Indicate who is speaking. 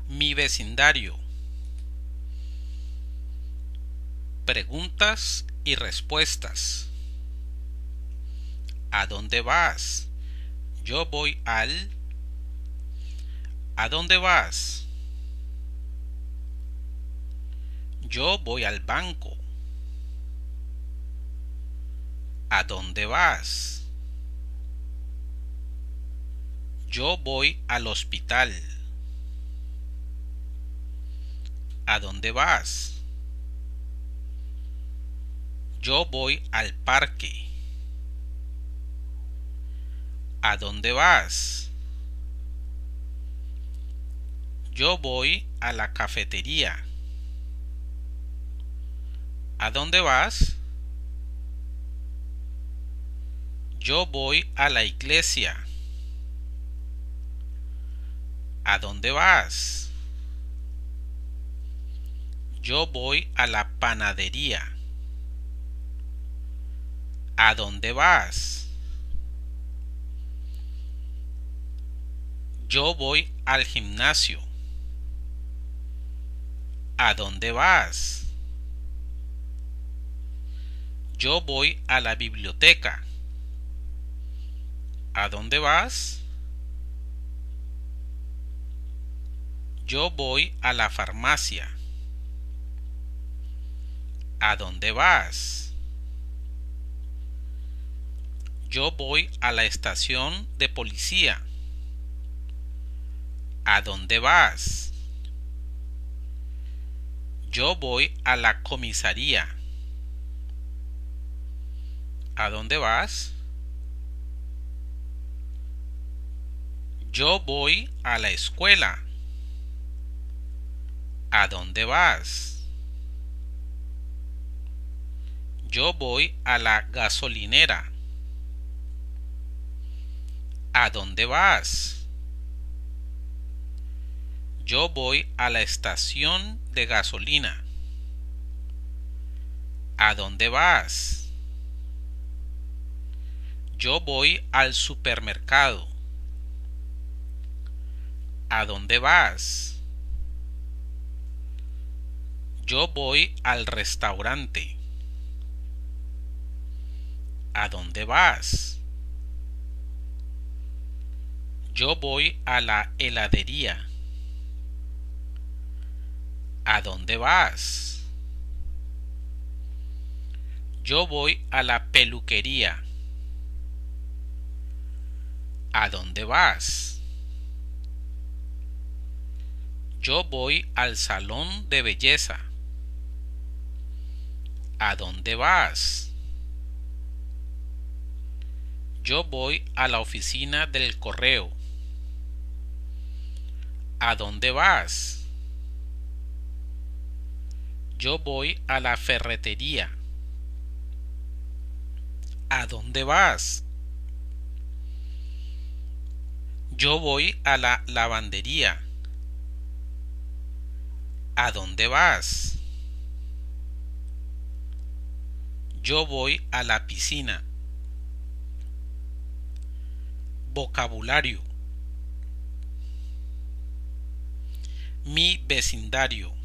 Speaker 1: Mi vecindario. Preguntas y respuestas. ¿A dónde vas? Yo voy al... ¿A dónde vas? Yo voy al banco. ¿A dónde vas? Yo voy al hospital. ¿A dónde vas? Yo voy al parque. ¿A dónde vas? Yo voy a la cafetería. ¿A dónde vas? Yo voy a la iglesia. ¿A dónde vas? Yo voy a la panadería. ¿A dónde vas? Yo voy al gimnasio. ¿A dónde vas? Yo voy a la biblioteca. ¿A dónde vas? Yo voy a la farmacia. ¿A dónde vas? Yo voy a la estación de policía. ¿A dónde vas? Yo voy a la comisaría. ¿A dónde vas? Yo voy a la escuela. ¿A dónde vas? Yo voy a la gasolinera. ¿A dónde vas? Yo voy a la estación de gasolina. ¿A dónde vas? Yo voy al supermercado. ¿A dónde vas? Yo voy al restaurante. ¿A dónde vas? Yo voy a la heladería. ¿A dónde vas? Yo voy a la peluquería. ¿A dónde vas? Yo voy al salón de belleza. ¿A dónde vas? Yo voy a la oficina del correo. ¿A dónde vas? Yo voy a la ferretería. ¿A dónde vas? Yo voy a la lavandería. ¿A dónde vas? Yo voy a la piscina. Vocabulario. Mi vecindario.